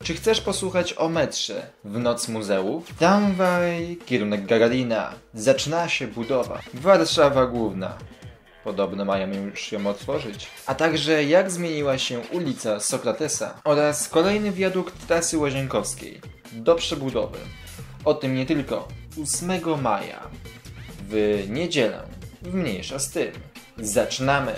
Czy chcesz posłuchać o metrze w Noc Muzeów? Tramwaj, kierunek Gagarina. Zaczyna się budowa. Warszawa Główna. Podobno mają już ją otworzyć. A także jak zmieniła się ulica Sokratesa oraz kolejny wiadukt trasy Łazienkowskiej do przebudowy. O tym nie tylko 8 maja w niedzielę. Mniejsza z tym. Zaczynamy!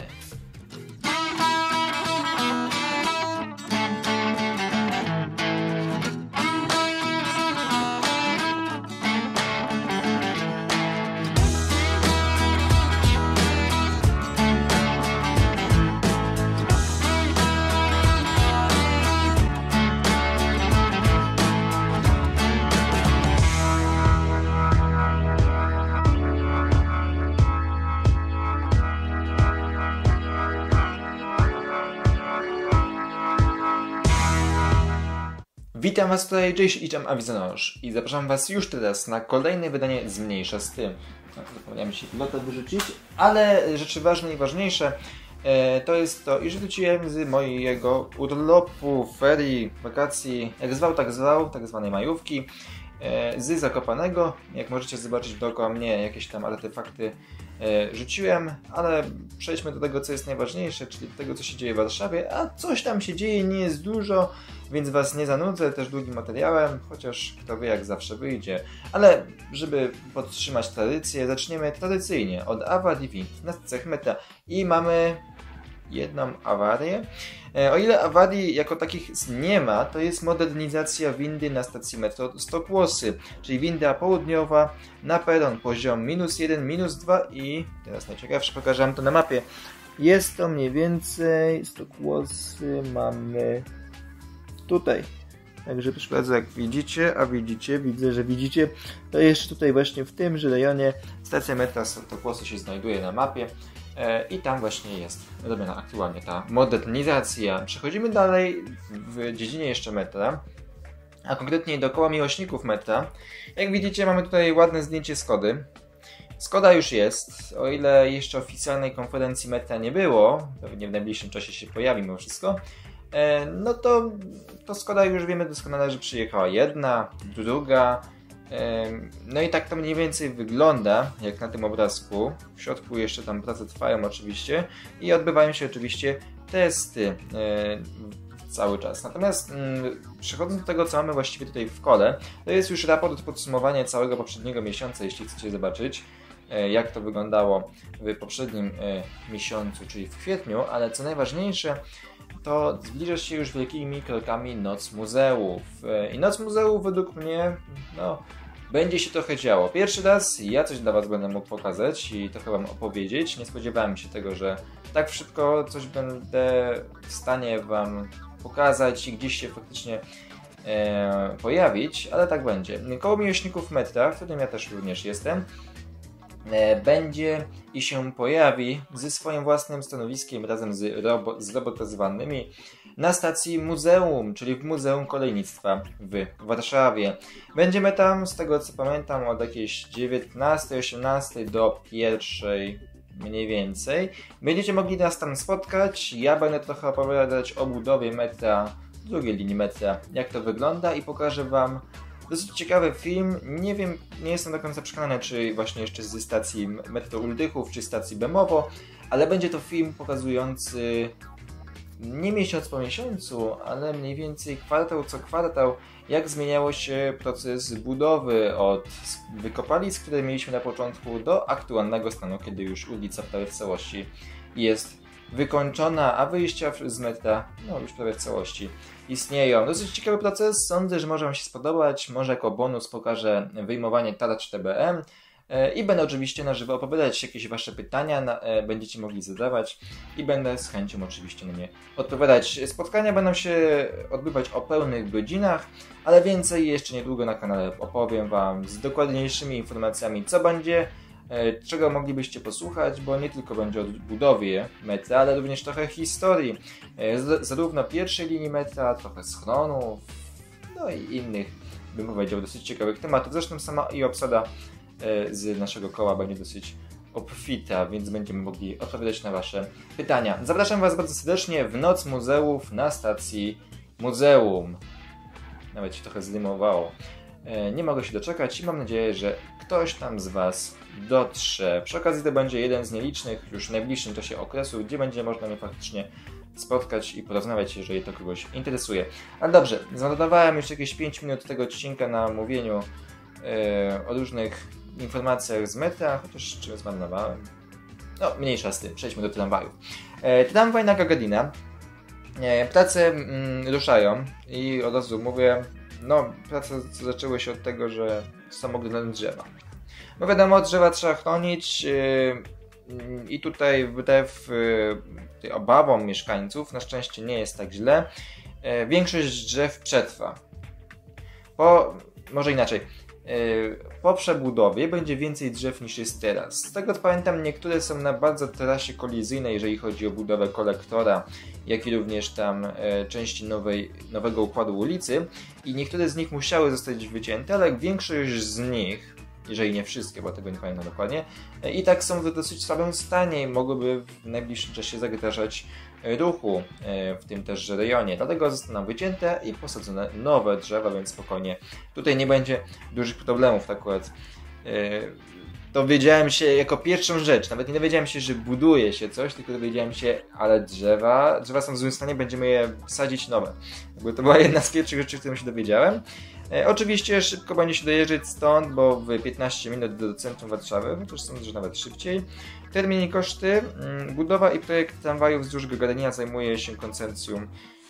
Witam Was tutaj, cześć, Iczam Awizonosz i zapraszam Was już teraz na kolejne wydanie Zmniejsza z tym. Zapomniałem się pilota wyrzucić, ale rzeczy ważne i ważniejsze to jest to, iż wróciłem z mojego urlopu, ferii, wakacji, jak zwał, tak zwanej majówki, z Zakopanego. Jak możecie zobaczyć dookoła mnie, jakieś tam artefakty rzuciłem, ale przejdźmy do tego, co jest najważniejsze, czyli do tego, co się dzieje w Warszawie, a coś tam się dzieje, nie jest dużo, więc Was nie zanudzę też długim materiałem, chociaż kto wie, jak zawsze wyjdzie. Ale żeby podtrzymać tradycję, zaczniemy tradycyjnie od awarii wind na stacjach metra i mamy jedną awarię. O ile awarii jako takich nie ma, to jest modernizacja windy na stacji metro Stokłosy, czyli winda południowa na peron, poziom -1, -2 i teraz najciekawsze, pokażę Wam to na mapie. Jest to mniej więcej, Stokłosy mamy tutaj. Także proszę bardzo, jak widzicie, widzę, że widzicie, to jeszcze tutaj właśnie w tym rejonie stacja metra Stokłosy się znajduje na mapie. I tam właśnie jest robiona aktualnie ta modernizacja. Przechodzimy dalej w dziedzinie jeszcze metra, a konkretnie dookoła miłośników metra. Jak widzicie, mamy tutaj ładne zdjęcie Skody. Skoda już jest, o ile jeszcze oficjalnej konferencji metra nie było, pewnie w najbliższym czasie się pojawi mimo wszystko, no to Skoda już wiemy doskonale, że przyjechała jedna, druga. No i tak to mniej więcej wygląda, jak na tym obrazku. W środku jeszcze tam prace trwają oczywiście i odbywają się oczywiście testy cały czas. Natomiast przechodząc do tego, co mamy właściwie tutaj w kole, to jest już raport podsumowania całego poprzedniego miesiąca, jeśli chcecie zobaczyć, jak to wyglądało w poprzednim miesiącu, czyli w kwietniu, ale co najważniejsze, to zbliża się już wielkimi krokami Noc Muzeów. I Noc Muzeów według mnie, będzie się trochę działo. Pierwszy raz ja coś dla Was będę mógł pokazać i trochę Wam opowiedzieć. Nie spodziewałem się tego, że tak szybko coś będę w stanie Wam pokazać i gdzieś się faktycznie pojawić, ale tak będzie. Koło miłośników metra, w którym ja też również jestem, będzie i się pojawi ze swoim własnym stanowiskiem razem z robotyzowanymi na stacji muzeum, czyli w Muzeum Kolejnictwa w Warszawie. Będziemy tam, z tego co pamiętam, od jakiejś 19-18 do 1 mniej więcej. Będziecie mogli nas tam spotkać. Ja będę trochę opowiadać o budowie metra, drugiej linii metra, jak to wygląda i pokażę Wam dosyć ciekawy film. Nie wiem, nie jestem do końca przekonany, czy właśnie jeszcze ze stacji metro Uldychów, czy stacji Bemowo, ale będzie to film pokazujący nie miesiąc po miesiącu, ale mniej więcej kwartał co kwartał, jak zmieniało się proces budowy od wykopalisk, które mieliśmy na początku, do aktualnego stanu, kiedy już ulica prawie w całości jest wykończona, a wyjścia z metra już prawie w całości istnieją. Dosyć ciekawy proces, sądzę, że może Wam się spodobać. Może jako bonus pokażę wyjmowanie tarcz TBM i będę oczywiście na żywo opowiadać jakieś Wasze pytania, będziecie mogli zadawać i będę z chęcią oczywiście na nie odpowiadać. Spotkania będą się odbywać o pełnych godzinach, ale więcej jeszcze niedługo na kanale opowiem Wam z dokładniejszymi informacjami, co będzie, czego moglibyście posłuchać, bo nie tylko będzie o budowie metra, ale również trochę historii, zarówno pierwszej linii metra, trochę schronów, no i innych, bym powiedział, dosyć ciekawych tematów. Zresztą sama i obsada z naszego koła będzie dosyć obfita, więc będziemy mogli odpowiadać na Wasze pytania. Zapraszam Was bardzo serdecznie w Noc Muzeów na stacji muzeum. nawet się trochę zdymowało. Nie mogę się doczekać i mam nadzieję, że ktoś tam z Was dotrze. Przy okazji to będzie jeden z nielicznych już w najbliższym czasie okresu, gdzie będzie można mnie faktycznie spotkać i porozmawiać, jeżeli to kogoś interesuje. Ale dobrze, zmarnowałem już jakieś 5 minut tego odcinka na mówieniu o różnych informacjach z metra, chociaż czym zmarnowałem? No, mniejsza z tym, przejdźmy do tramwaju. Tramwaj na Gagarina. Prace ruszają i od razu mówię, no prace zaczęły się od tego, że są ogromne drzewa. No wiadomo, drzewa trzeba chronić i tutaj wbrew obawom mieszkańców na szczęście nie jest tak źle. Większość drzew przetrwa. Może inaczej. Po przebudowie będzie więcej drzew niż jest teraz. Z tego co pamiętam, niektóre są na bardzo trasie kolizyjnej, jeżeli chodzi o budowę kolektora, jak i również tam części nowego układu ulicy i niektóre z nich musiały zostać wycięte, ale większość z nich, jeżeli nie wszystkie, bo tego nie pamiętam dokładnie, i tak są w dosyć słabym stanie i mogłyby w najbliższym czasie zagrażać ruchu w tym też rejonie. Dlatego zostaną wycięte i posadzone nowe drzewa, więc spokojnie. Tutaj nie będzie dużych problemów akurat. Dowiedziałem się jako pierwszą rzecz, nawet nie dowiedziałem się, że buduje się coś, tylko dowiedziałem się, ale drzewa są w złym stanie, będziemy je sadzić nowe. To była jedna z pierwszych rzeczy, którą się dowiedziałem. Oczywiście szybko będzie się dojeżdżać stąd, bo w 15 minut do centrum Warszawy, chociaż sądzę, że nawet szybciej. Termin i koszty. Budowa i projekt tramwaju wzdłuż Gagarina zajmuje się konsorcjum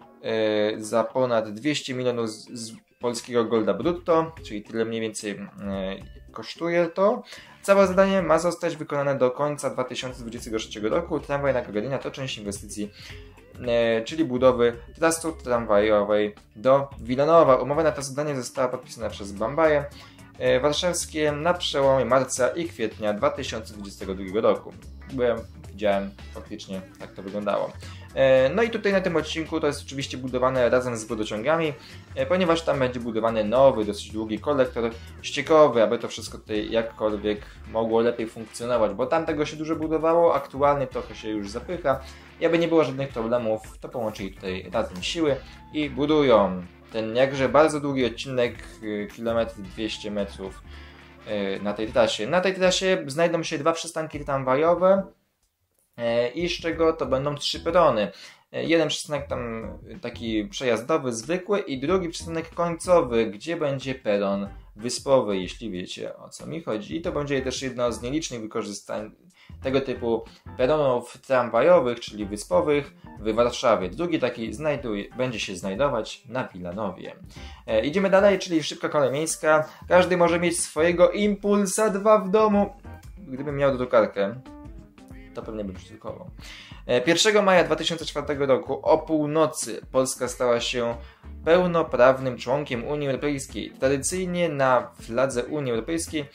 za ponad 200 milionów z polskiego golda brutto, czyli tyle mniej więcej kosztuje to. Całe zadanie ma zostać wykonane do końca 2023 roku. Tramwaj na Gagarina to część inwestycji, czyli budowy trasy tramwajowej do Wilanowa. Umowa na to zadanie została podpisana przez Bambaje warszawskie na przełomie marca i kwietnia 2022 roku. Widziałem faktycznie, tak to wyglądało. No i tutaj na tym odcinku to jest oczywiście budowane razem z wodociągami, ponieważ tam będzie budowany nowy, dosyć długi kolektor ściekowy, aby to wszystko tutaj jakkolwiek mogło lepiej funkcjonować, bo tam tego się dużo budowało, aktualnie trochę się już zapycha i aby nie było żadnych problemów, to połączyli tutaj razem siły i budują ten jakże bardzo długi odcinek, kilometr 200 metrów na tej trasie. Na tej trasie znajdą się 2 przystanki tramwajowe, i z czego to będą 3 perony. Jeden przystanek tam taki przejazdowy, zwykły i drugi przystanek końcowy, gdzie będzie peron wyspowy, jeśli wiecie o co mi chodzi. I to będzie też jedno z nielicznych wykorzystań tego typu peronów tramwajowych, czyli wyspowych w Warszawie. Drugi taki będzie się znajdować na Wilanowie. Idziemy dalej, czyli szybka kolej miejska. Każdy może mieć swojego Impulsa 2 w domu. Gdybym miał drukarkę, to pewnie bym przydrukował. 1 maja 2004 roku o północy Polska stała się pełnoprawnym członkiem Unii Europejskiej. Tradycyjnie na fladze Unii Europejskiej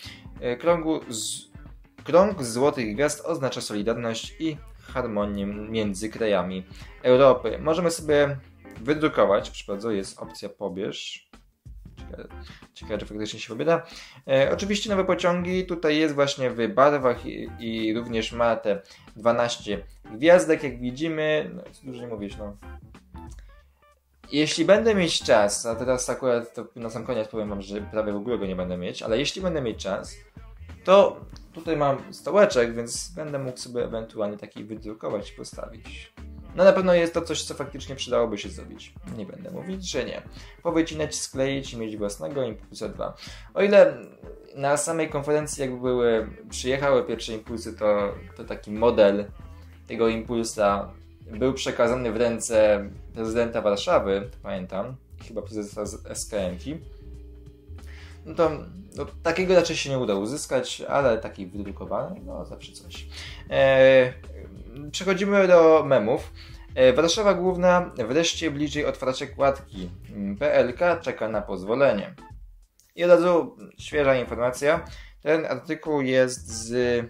krąg złotych gwiazd oznacza solidarność i harmonię między krajami Europy. Możemy sobie wydrukować, proszę bardzo, jest opcja pobierz. Ciekawe, czy faktycznie się pobiera. Oczywiście nowe pociągi, tutaj jest właśnie w barwach i również ma te 12 gwiazdek, jak widzimy. No, dużo nie mówisz, no. Jeśli będę mieć czas, a teraz akurat to na sam koniec powiem wam, że prawie w ogóle go nie będę mieć, ale jeśli będę mieć czas, to tutaj mam stołeczek, więc będę mógł sobie ewentualnie taki wydrukować i postawić. No na pewno jest to coś, co faktycznie przydałoby się zrobić. Nie będę mówić, że nie. Powycinać, skleić i mieć własnego Impulsa 2. O ile na samej konferencji przyjechały pierwsze Impulsy, to taki model tego Impulsa był przekazany w ręce prezydenta Warszawy, pamiętam, chyba prezesa z SKM-ki. No to takiego raczej się nie udało uzyskać, ale taki wydrukowany, no zawsze coś. Przechodzimy do memów. Warszawa Główna wreszcie bliżej otwarcia kładki. PLK czeka na pozwolenie. I od razu świeża informacja. Ten artykuł jest z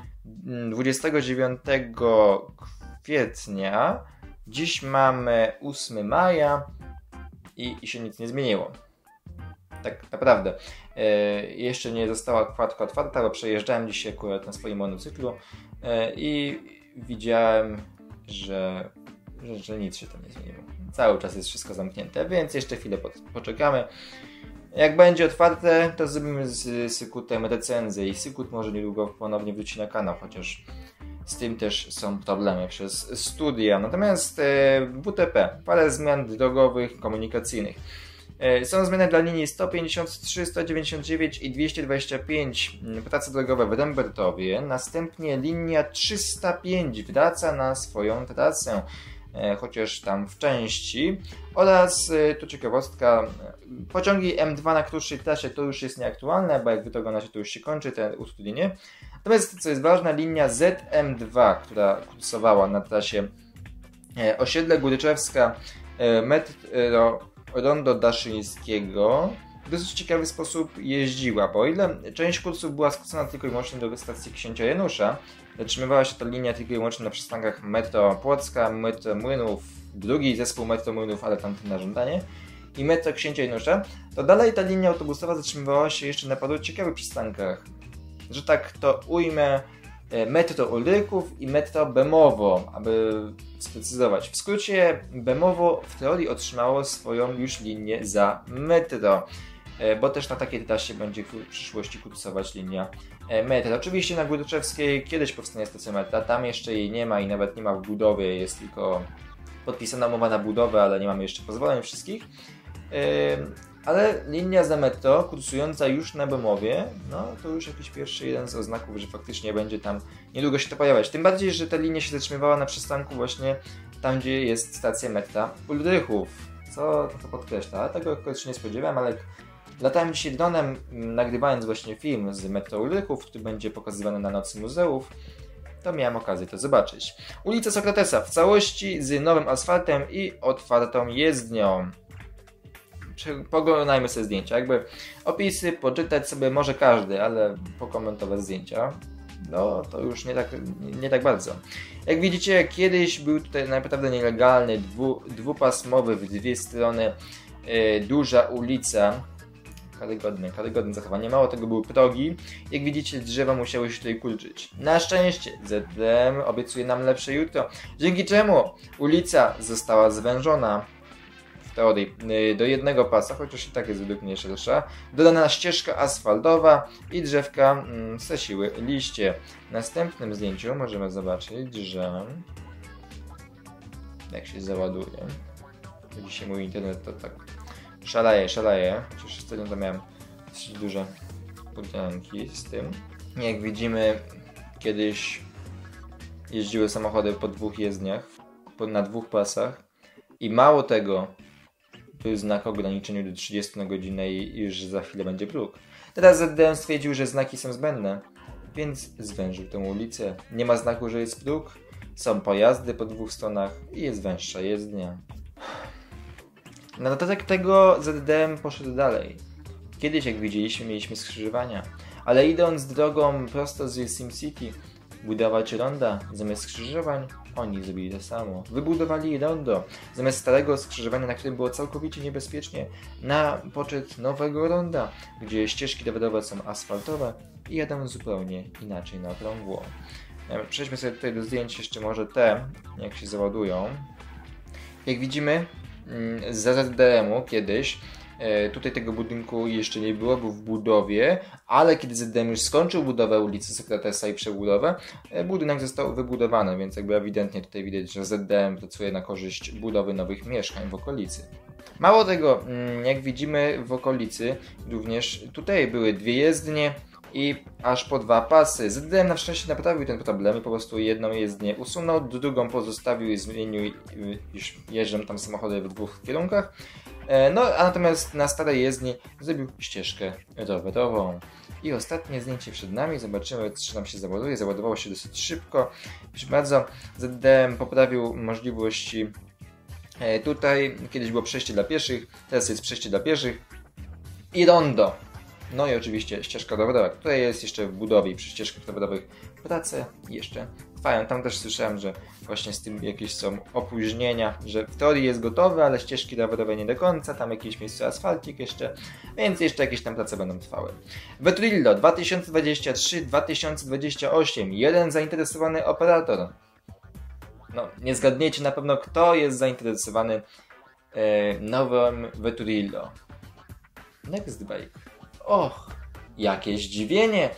29 kwietnia. Dziś mamy 8 maja i się nic nie zmieniło. Tak naprawdę. Jeszcze nie została kładka otwarta, bo przejeżdżałem dzisiaj akurat na swoim monocyklu i widziałem, że nic się tam nie zmieniło. cały czas jest wszystko zamknięte, więc jeszcze chwilę poczekamy. Jak będzie otwarte, to zrobimy z Sykutem recenzję i Sykut może niedługo ponownie wróci na kanał, chociaż z tym też są problemy przez studia. Natomiast WTP, parę zmian drogowych, komunikacyjnych. Są zmiany dla linii 153, 199 i 225, prace drogowe w Rembertowie. Następnie linia 305 wraca na swoją trasę, chociaż tam w części. Oraz, tu ciekawostka, pociągi M2 na krótszej trasie to już jest nieaktualne, bo jak wy to oglądacie, to już się kończy te utrudnienie. Natomiast, co jest ważne, linia ZM2, która kursowała na trasie osiedle Góryczewska, metro Rondo Daszyńskiego, w dosyć ciekawy sposób jeździła, bo o ile część kursów była skrócona tylko i wyłącznie do stacji Księcia Janusza, zatrzymywała się ta linia tylko i wyłącznie na przystankach metro Płocka, metro Młynów, drugi zespół metro Młynów, ale tamten na żądanie, i metro Księcia Janusza, to dalej ta linia autobusowa zatrzymywała się jeszcze na paru ciekawych przystankach, że tak to ujmę, metro Ulryków i metro Bemowo, aby sprecyzować. W skrócie, Bemowo w teorii otrzymało swoją już linię za metro, bo też na takiej trasie będzie w przyszłości kursować linia metra. Oczywiście na Góryczewskiej kiedyś powstanie stacja metra, tam jeszcze jej nie ma i nawet nie ma w budowie, jest tylko podpisana umowa na budowę, ale nie mamy jeszcze pozwoleń wszystkich. Ale linia za metro, kursująca już na Bemowie, no to już jakiś pierwszy jeden z oznaków, że faktycznie będzie tam niedługo się to pojawiać. Tym bardziej, że ta linia się zatrzymywała na przystanku właśnie tam, gdzie jest stacja metra Ulrychów, co to podkreśla. Tego akurat się nie spodziewałem, ale latałem dzisiaj dronem, nagrywając właśnie film z metro Ulrychów, który będzie pokazywany na Nocy Muzeów, to miałem okazję to zobaczyć. Ulica Sokratesa w całości z nowym asfaltem i otwartą jezdnią. Poglądajmy sobie zdjęcia, jakby opisy poczytać sobie może każdy, ale pokomentować zdjęcia, no to już nie tak bardzo. Jak widzicie, kiedyś był tutaj naprawdę nielegalny, dwupasmowy w dwie strony, duża ulica, karygodne zachowanie, mało tego były progi, jak widzicie drzewa musiały się tutaj kurczyć. Na szczęście ZDM obiecuje nam lepsze jutro, dzięki czemu ulica została zwężona teorii do jednego pasa, chociaż i tak jest według mnie szersza. Dodana ścieżka asfaltowa i drzewka zasiły liście. W następnym zdjęciu możemy zobaczyć, że jak się załaduje, dzisiaj mój internet to tak szaleje, chociaż wtedy to miałem dosyć duże podjanki z tym. Jak widzimy, kiedyś jeździły samochody po dwóch jezdniach, na dwóch pasach i mało tego, był znak o ograniczeniu do 30 na godzinę i już za chwilę będzie próg. Teraz ZDM stwierdził, że znaki są zbędne, więc zwężył tę ulicę. Nie ma znaku, że jest próg, są pojazdy po dwóch stronach i jest węższa jezdnia. Na dodatek tego ZDM poszedł dalej. Kiedyś, jak widzieliśmy, mieliśmy skrzyżowania, ale idąc drogą prosto z SimCity, budować ronda zamiast skrzyżowań, oni zrobili to samo. Wybudowali rondo zamiast starego skrzyżowania, na którym było całkowicie niebezpiecznie, na poczet nowego ronda, gdzie ścieżki rowerowe są asfaltowe i jadą zupełnie inaczej na okrągło. Przejdźmy sobie tutaj do zdjęć jeszcze może te, jak się załadują. Jak widzimy, za ZDM-u kiedyś tutaj tego budynku jeszcze nie było, był w budowie, ale kiedy ZDM już skończył budowę ulicy Sokratesa i przebudowę, budynek został wybudowany, więc jakby ewidentnie tutaj widać, że ZDM pracuje na korzyść budowy nowych mieszkań w okolicy. Mało tego, jak widzimy w okolicy, również tutaj były dwie jezdnie i aż po dwa pasy. ZDM na szczęście naprawił ten problem i po prostu jedną jezdnię usunął, drugą pozostawił i zmienił, iż jeżdżą tam samochody w dwóch kierunkach. No, a natomiast na starej jezdni zrobił ścieżkę rowerową. I ostatnie zdjęcie przed nami, zobaczymy, czy nam się załaduje. Załadowało się dosyć szybko. Proszę bardzo, ZDM poprawił możliwości. Tutaj kiedyś było przejście dla pieszych, teraz jest przejście dla pieszych i rondo. No i oczywiście ścieżka rowerowa, która jest jeszcze w budowie i przy ścieżkach rowerowych prace jeszcze trwają. Tam też słyszałem, że właśnie z tym jakieś są opóźnienia, że w teorii jest gotowe, ale ścieżki rowerowe nie do końca, tam jakieś miejsce asfalcik jeszcze, więc jeszcze jakieś tam prace będą trwały. Vetturillo 2023-2028, jeden zainteresowany operator. No, nie zgadniecie na pewno, kto jest zainteresowany nowym Veturillo. Next Bike. Och, jakie zdziwienie!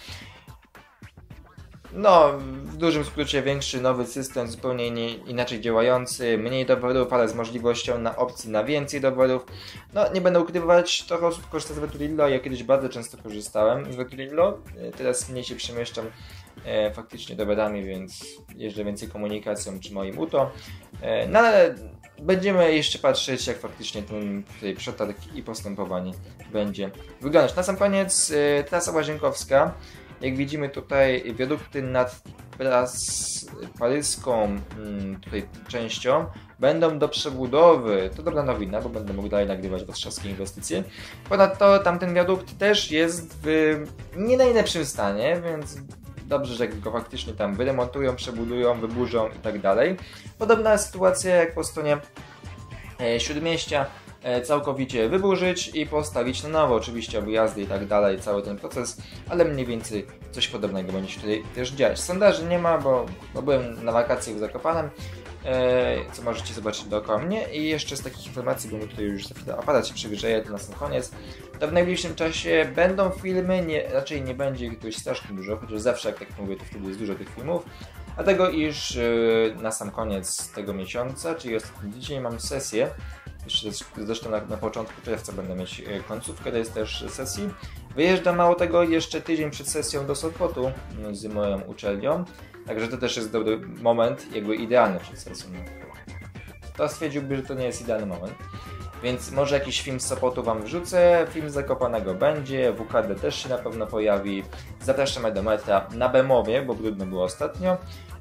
No, w dużym skrócie większy nowy system, zupełnie inaczej działający, mniej dowodów, ale z możliwością na opcji na więcej dowodów. No, nie będę ukrywać, trochę osób korzysta z Veturillo, ja kiedyś bardzo często korzystałem z Veturillo, teraz mniej się przemieszczam faktycznie dowodami, więc jeżdżę więcej komunikacją czy moim UTO. No ale będziemy jeszcze patrzeć, jak faktycznie ten przetarg i postępowanie będzie wyglądać. Na sam koniec trasa Łazienkowska. Jak widzimy tutaj wiadukty nad paryską tutaj częścią będą do przebudowy. To dobra nowina, bo będę mógł dalej nagrywać warszawskie inwestycje. Ponadto tamten wiadukt też jest w nie najlepszym stanie, więc dobrze, że go faktycznie tam wyremontują, przebudują, wyburzą i tak dalej. Podobna sytuacja jak po stronie Śródmieścia. Całkowicie wyburzyć i postawić na nowo, oczywiście objazdy i tak dalej, cały ten proces, ale mniej więcej coś podobnego będzie się tutaj też dziać. Sondaży nie ma, bo byłem na wakacjach w Zakopanem, co możecie zobaczyć dookoła mnie. I jeszcze z takich informacji, bo mi tutaj już za chwilę aparat się przygrzeje, to na sam koniec, to w najbliższym czasie będą filmy, raczej nie będzie ich dość strasznie dużo, chociaż zawsze jak tak mówię, to wtedy jest dużo tych filmów. Dlatego iż na sam koniec tego miesiąca, czyli ostatni tydzień, mam sesję. Jeszcze zresztą na początku czerwca będę mieć końcówkę, to jest też sesji. Wyjeżdżam mało tego jeszcze tydzień przed sesją do Sopotu z moją uczelnią. Także to też jest dobry moment, jakby idealny przed sesją. To stwierdziłby, że to nie jest idealny moment. Więc może jakiś film z Sopotu wam wrzucę, film z Zakopanego będzie, WKD też się na pewno pojawi. Zapraszamy do metra na Bemowie, bo brudno było ostatnio.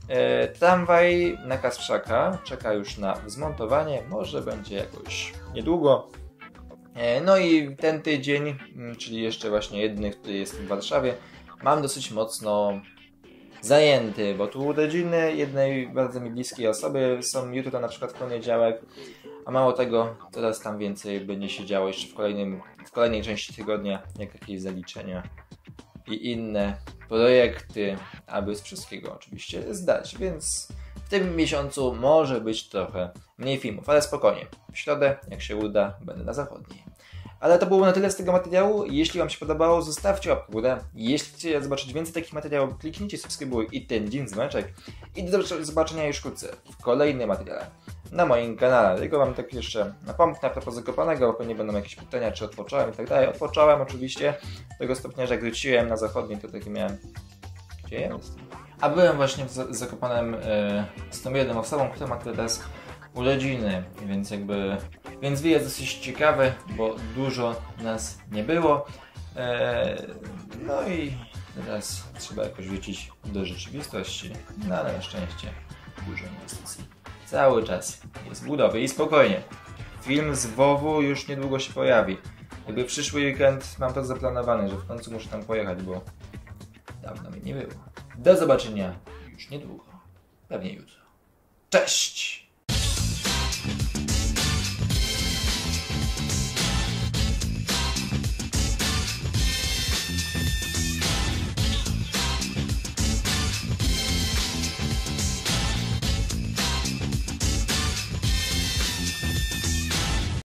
Tramwaj na Kasprzaka czeka już na zmontowanie, może będzie jakoś niedługo. No i ten tydzień, czyli jeszcze właśnie jedyny, który jest w Warszawie, mam dosyć mocno zajęty, bo tu urodziny jednej bardzo mi bliskiej osoby są jutro, na przykład w poniedziałek, a mało tego, teraz tam więcej będzie się działo jeszcze w kolejnej części tygodnia, jak jakieś zaliczenia i inne projekty, aby z wszystkiego oczywiście zdać, więc w tym miesiącu może być trochę mniej filmów, ale spokojnie, w środę, jak się uda, będę na zachodniej. Ale to było na tyle z tego materiału. Jeśli wam się podobało, zostawcie łapkę w górę. Jeśli chcecie zobaczyć więcej takich materiałów, kliknijcie subskrybuj i ten dzień dzwoneczek. I do zobaczenia już wkrótce w kolejnym materiale na moim kanale. Tylko wam tak jeszcze napomknę a propos Zakopanego, bo pewnie będą jakieś pytania, czy odpocząłem i tak dalej. Odpocząłem oczywiście, do tego stopnia, że jak wróciłem na zachodniej, to taki miałem... Gdzie jest? A byłem właśnie w Zakopanem z tą jedną osobą, która ma teraz urodziny, więc wyjazd dosyć ciekawy, bo dużo nas nie było. No i teraz trzeba jakoś wrócić do rzeczywistości, no ale na szczęście dużo inwestycji. Cały czas jest w budowie i spokojnie. Film z WoW już niedługo się pojawi. Jakby przyszły weekend mam to zaplanowane, że w końcu muszę tam pojechać, bo dawno mi nie było. Do zobaczenia już niedługo. Pewnie jutro. Cześć!